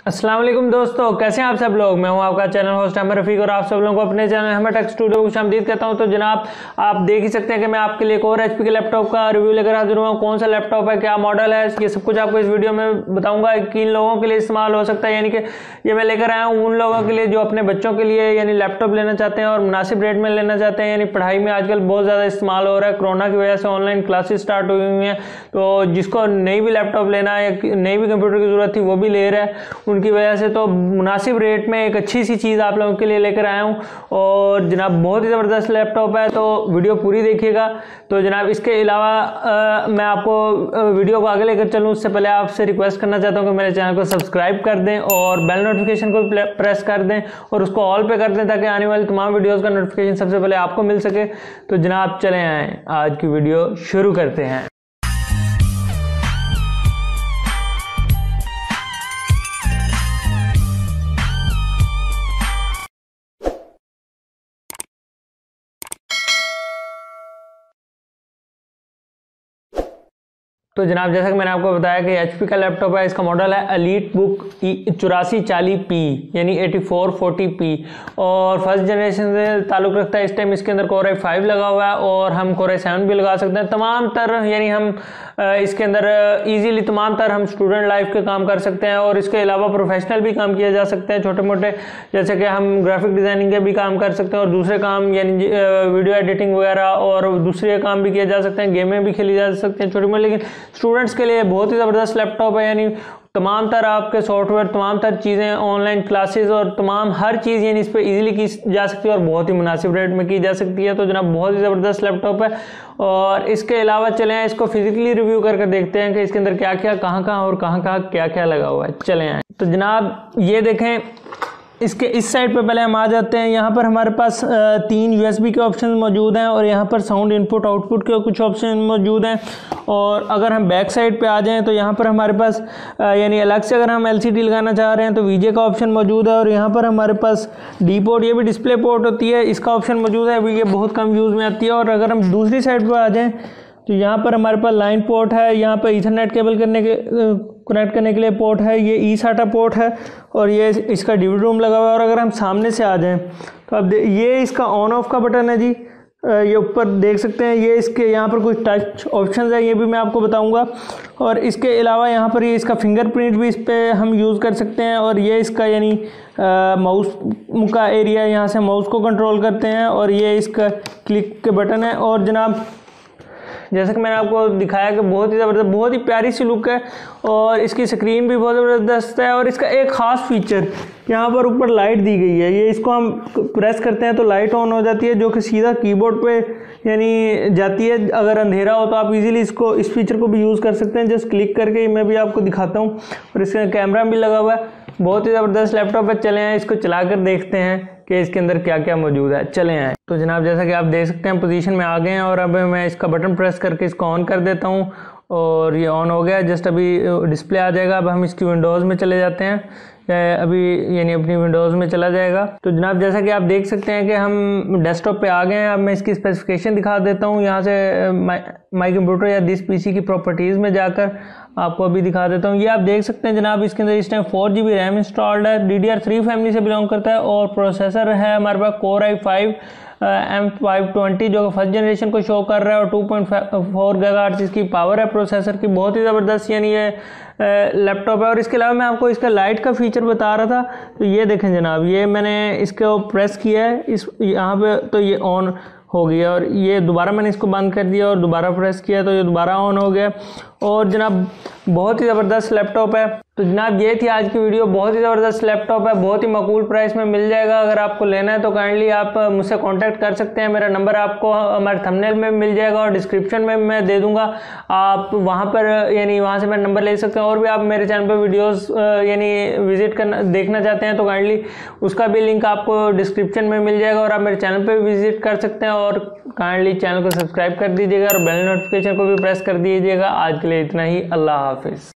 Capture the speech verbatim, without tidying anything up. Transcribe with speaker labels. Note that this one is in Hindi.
Speaker 1: अस्सलाम वालेकुम दोस्तों, कैसे हैं आप सब लोग। मैं हूं आपका चैनल होस्ट अहमद रफ़ीक और आप सब लोगों को अपने चैनल अहमद टेक स्टूडियो को खुशामदीद कहता हूं। तो जनाब आप देख ही सकते हैं कि मैं आपके लिए एक और एचपी के लैपटॉप का रिव्यू लेकर हाजिर हुआ हूं। कौन सा लैपटॉप है, क्या मॉडल है, ये सब कुछ आपको इस वीडियो में बताऊंगा। किन लोगों के लिए इस्तेमाल हो सकता है, यानी कि ये मैं लेकर आया हूँ उन लोगों के लिए जो अपने बच्चों के लिए यानी लैपटॉप लेना चाहते हैं और मुनासिब रेट में लेना चाहते हैं। यानी पढ़ाई में आजकल बहुत ज़्यादा इस्तेमाल हो रहा है, कोरोना की वजह से ऑनलाइन क्लासेस स्टार्ट हुई हुई हैं। तो जिसको नई भी लैपटॉप लेना है या नई भी कंप्यूटर की ज़रूरत थी वो भी ले रहा है, उनकी वजह से तो मुनासिब रेट में एक अच्छी सी चीज़ आप लोगों के लिए लेकर आया हूँ। और जनाब बहुत ही ज़बरदस्त लैपटॉप है, तो वीडियो पूरी देखिएगा। तो जनाब इसके अलावा मैं आपको वीडियो को आगे लेकर चलूँ उससे पहले आपसे रिक्वेस्ट करना चाहता हूँ कि मेरे चैनल को सब्सक्राइब कर दें और बेल नोटिफिकेशन को प्रेस कर दें और उसको ऑल पे कर दें ताकि आने वाली तमाम वीडियोज़ का नोटिफिकेशन सबसे पहले आपको मिल सके। तो जनाब चले आएँ, आज की वीडियो शुरू करते हैं। तो जनाब जैसा कि मैंने आपको बताया कि एचपी का लैपटॉप है, इसका मॉडल है एलीट बुक चौरासी चालीस पी यानी एटी फोर फोर्टी पी और फर्स्ट जनरेशन से ताल्लुक़ रखता है। इस टाइम इसके अंदर कोर आई फाइव लगा हुआ है और हम कोर आई सेवन भी लगा सकते हैं। तमाम तरह यानी हम इसके अंदर इजीली तमाम तरह हम स्टूडेंट लाइफ के काम कर सकते हैं और इसके अलावा प्रोफेशनल भी काम किया जा सकते हैं, छोटे मोटे, जैसे कि हम ग्राफिक डिज़ाइनिंग के भी काम कर सकते हैं और दूसरे काम यानी वीडियो एडिटिंग वगैरह और दूसरे काम भी किए जा सकते हैं, गेमें भी खेली जा सकते हैं छोटी मोटी। लेकिन स्टूडेंट्स के लिए बहुत ही ज़बरदस्त लैपटॉप है, यानी तमाम तरह आपके सॉफ्टवेयर, तमाम तरह चीज़ें, ऑनलाइन क्लासेस और तमाम हर चीज़ यानी इस पर ईजिली की जा सकती है और बहुत ही मुनासिब रेट में की जा सकती है। तो जनाब बहुत ही ज़बरदस्त लैपटॉप है। और इसके अलावा चलें आए इसको फिजिकली रिव्यू करके देखते हैं कि इसके अंदर क्या क्या, कहाँ कहाँ और कहाँ कहाँ क्या क्या लगा हुआ है। चलें आए तो जनाब ये देखें, इसके इस साइड पे पहले हम आ जाते हैं। यहाँ पर हमारे पास तीन यूएसबी के ऑप्शन मौजूद हैं और यहाँ पर साउंड इनपुट आउटपुट के कुछ ऑप्शन मौजूद हैं। और अगर हम बैक साइड पे आ जाएं तो यहाँ पर हमारे पास यानी अलग से अगर हम एलसीडी लगाना चाह रहे हैं तो वीजे का ऑप्शन मौजूद है। और यहाँ पर हमारे पास डी पोर्ट, ये भी डिस्प्ले पोर्ट होती है, इसका ऑप्शन मौजूद है, अभी ये बहुत कम यूज़ में आती है। और अगर हम दूसरी साइड पर आ जाएँ तो यहाँ पर हमारे पास लाइन पोर्ट है, यहाँ पर ईथरनेट केबल करने के कनेक्ट करने के लिए पोर्ट है, ये ई साटा पोर्ट है और ये इसका डीवीडी रूम लगा हुआ है। और अगर हम सामने से आ जाएं तो अब ये इसका ऑन ऑफ का बटन है जी, ये ऊपर देख सकते हैं। ये इसके यहाँ पर कुछ टच ऑप्शंस है, ये भी मैं आपको बताऊंगा। और इसके अलावा यहाँ पर ये इसका फिंगरप्रिंट भी इस पर हम यूज़ कर सकते हैं। और ये इसका यानी माउस का एरिया, यहाँ से माउस को कंट्रोल करते हैं। और ये इसका क्लिक के बटन है। और जनाब जैसा कि मैंने आपको दिखाया कि बहुत ही ज़बरदस्त, बहुत ही प्यारी सी लुक है और इसकी स्क्रीन भी बहुत ज़बरदस्त है। और इसका एक ख़ास फीचर, यहाँ पर ऊपर लाइट दी गई है, ये इसको हम प्रेस करते हैं तो लाइट ऑन हो जाती है, जो कि सीधा कीबोर्ड पे यानी जाती है। अगर अंधेरा हो तो आप इजीली इसको इस फीचर को भी यूज़ कर सकते हैं, जस्ट क्लिक करके मैं भी आपको दिखाता हूँ। और इसका कैमरा भी लगा हुआ है, बहुत ही ज़बरदस्त लैपटॉप है। चले आए इसको चला कर देखते हैं कि इसके अंदर क्या क्या मौजूद है। चले आए तो जनाब जैसा कि आप देख सकते हैं पोजीशन में आ गए हैं और अब मैं इसका बटन प्रेस करके इसको ऑन कर देता हूँ और ये ऑन हो गया। जस्ट अभी डिस्प्ले आ जाएगा। अब हम इसकी विंडोज़ में चले जाते हैं, अभी यानी अपनी विंडोज़ में चला जाएगा। तो जनाब जैसा कि आप देख सकते हैं कि हम डेस्कटॉप पे आ गए हैं। अब मैं इसकी स्पेसिफिकेशन दिखा देता हूँ, यहाँ से माई कंप्यूटर या दिस पीसी की प्रॉपर्टीज़ में जाकर आपको अभी दिखा देता हूँ। ये आप देख सकते हैं जनाब इसके अंदर इस time four G B RAM installed है, D D R three family से बिलोंग करता है और प्रोसेसर है हमारे पास core i five M five twenty जो कि फर्स्ट जनरेशन को शो कर रहा है और टू पॉइंट फोर गीगाहर्ट्ज़ इसकी पावर है प्रोसेसर की। बहुत ही ज़बरदस्त यानी ये लैपटॉप है। और इसके अलावा मैं आपको इसका लाइट का फीचर बता रहा था, तो ये देखें जनाब, ये मैंने इसको प्रेस किया है इस यहाँ पे तो ये ऑन हो गया और ये दोबारा मैंने इसको बंद कर दिया और दोबारा प्रेस किया तो ये दोबारा ऑन हो गया। और जनाब बहुत ही ज़बरदस्त लैपटॉप है। तो जनाब ये थी आज की वीडियो, बहुत ही ज़बरदस्त लैपटॉप है, बहुत ही माकूल प्राइस में मिल जाएगा। अगर आपको लेना है तो काइंडली आप मुझसे कांटेक्ट कर सकते हैं। मेरा नंबर आपको हमारे थंबनेल में मिल जाएगा और डिस्क्रिप्शन में मैं दे दूंगा, आप वहाँ पर यानी वहाँ से मेरा नंबर ले सकते हैं। और भी आप मेरे चैनल पर वीडियोस यानी विजिट करना देखना चाहते हैं तो काइंडली उसका भी लिंक आपको डिस्क्रिप्शन में मिल जाएगा और आप मेरे चैनल पर विजिट कर सकते हैं। और काइंडली चैनल को सब्सक्राइब कर दीजिएगा और बेल नोटिफिकेशन को भी प्रेस कर दीजिएगा। आज के लिए इतना ही, अल्लाह हाफिज़।